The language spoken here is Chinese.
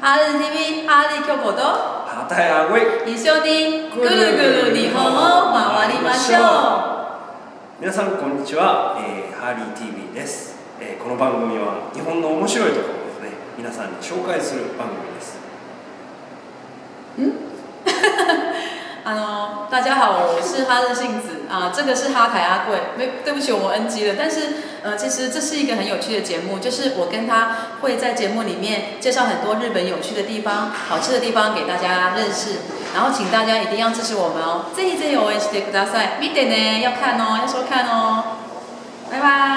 哈日 TV 哈日京都はたやごい一緒にぐるぐる日本を回りましょう。 皆さんこんにちは、ハーリー TV です、この番組は日本の面白いところをですね皆さんに紹介する番組です。 大家好，我是哈日杏子啊，这个是哈台阿贵，对不起，我 NG 了。但是其实这是一个很有趣的节目，就是我跟他会在节目里面介绍很多日本有趣的地方、好吃的地方给大家认识，然后请大家一定要支持我们哦，ぜひぜひ応援してください。見てね，要看哦，要收看哦，拜拜。